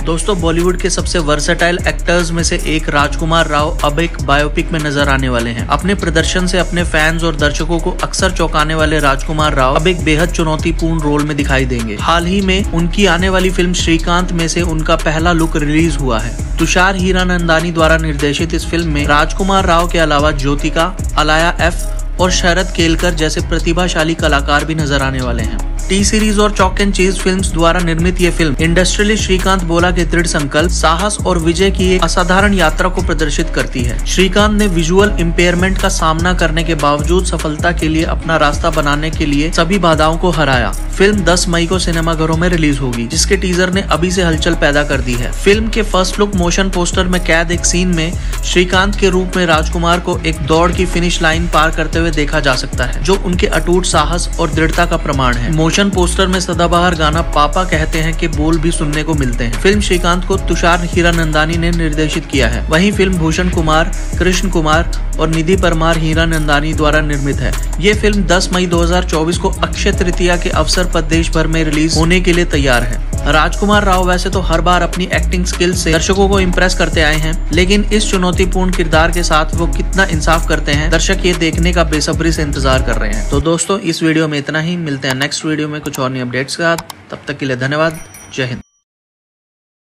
दोस्तों, बॉलीवुड के सबसे वर्सेटाइल एक्टर्स में से एक राजकुमार राव अब एक बायोपिक में नजर आने वाले हैं। अपने प्रदर्शन से अपने फैंस और दर्शकों को अक्सर चौंकाने वाले राजकुमार राव अब एक बेहद चुनौतीपूर्ण रोल में दिखाई देंगे। हाल ही में उनकी आने वाली फिल्म श्रीकांत में से उनका पहला लुक रिलीज हुआ है। तुषार हीरानंदानी द्वारा निर्देशित इस फिल्म में राजकुमार राव के अलावा ज्योतिका, अलाया एफ और शरद केलकर जैसे प्रतिभाशाली कलाकार भी नजर आने वाले हैं। टी सीरीज और चॉक एंड चीज फिल्म्स द्वारा निर्मित ये फिल्म इंडस्ट्रियलिस्ट श्रीकांत बोला के दृढ़ संकल्प, साहस और विजय की एक असाधारण यात्रा को प्रदर्शित करती है। श्रीकांत ने विजुअल इम्पेयरमेंट का सामना करने के बावजूद सफलता के लिए अपना रास्ता बनाने के लिए सभी बाधाओं को हराया। फिल्म 10 मई को सिनेमाघरों में रिलीज होगी, जिसके टीजर ने अभी से हलचल पैदा कर दी है। फिल्म के फर्स्ट लुक मोशन पोस्टर में कैद एक सीन में श्रीकांत के रूप में राजकुमार को एक दौड़ की फिनिश लाइन पार करते हुए देखा जा सकता है, जो उनके अटूट साहस और दृढ़ता का प्रमाण है। मोशन पोस्टर में सदाबहार गाना पापा कहते हैं के बोल भी सुनने को मिलते हैं। फिल्म श्रीकांत को तुषार हीरानंदानी ने निर्देशित किया है। वहीं फिल्म भूषण कुमार, कृष्ण कुमार और निधि परमार हीरानंदानी द्वारा निर्मित है। ये फिल्म 10 मई 2024 को अक्षय तृतीया के अवसर पर देश भर में रिलीज होने के लिए तैयार है। राजकुमार राव वैसे तो हर बार अपनी एक्टिंग स्किल्स से दर्शकों को इम्प्रेस करते आए हैं, लेकिन इस चुनौतीपूर्ण किरदार के साथ वो कितना इंसाफ करते हैं, दर्शक ये देखने का बेसब्री से इंतजार कर रहे हैं। तो दोस्तों, इस वीडियो में इतना ही। मिलते हैं नेक्स्ट वीडियो में कुछ और नई अपडेट्स के साथ। तब तक के लिए धन्यवाद। जय हिंद।